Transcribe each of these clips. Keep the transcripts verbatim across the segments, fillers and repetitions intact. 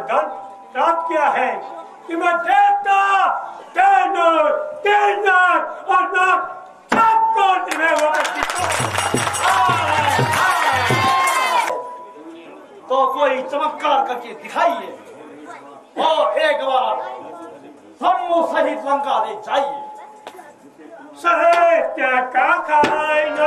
वरदान प्राप्त किया है कि मैं देवता, टेनर, टेनर और नाग सबको तो कोई चमत्कार करके दिखाइए और एक बार समूह सहित लंका ले जाइए। साहित्य का खाना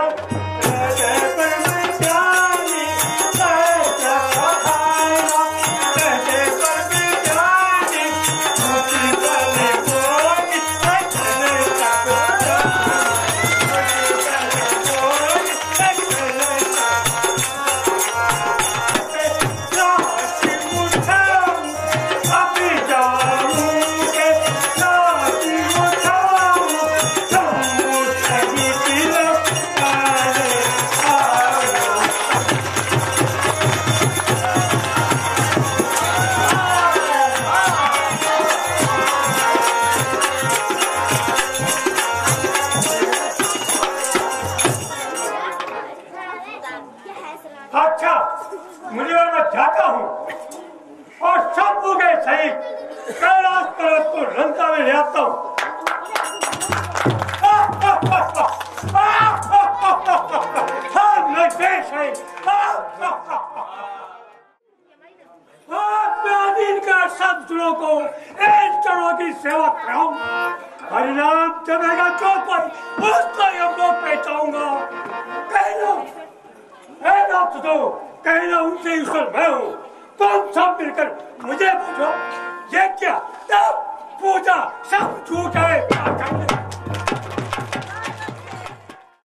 कहना उनसे ईश्वर मैं हूँ। तुम सब मिलकर मुझे पूछो ये क्या तब पूजा सब झूठ है।